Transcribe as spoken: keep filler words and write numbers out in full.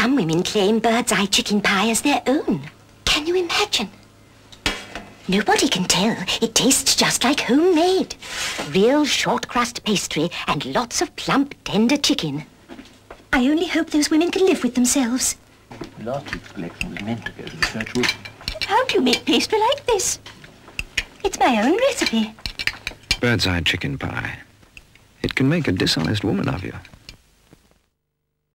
Some women claim bird's eye chicken pie as their own. Can you imagine? Nobody can tell. It tastes just like homemade. Real short crust pastry and lots of plump, tender chicken. I only hope those women can live with themselves. Last week's collection was meant to go to the church. How do you make pastry like this? It's my own recipe. Bird's eye chicken pie. It can make a dishonest woman of you.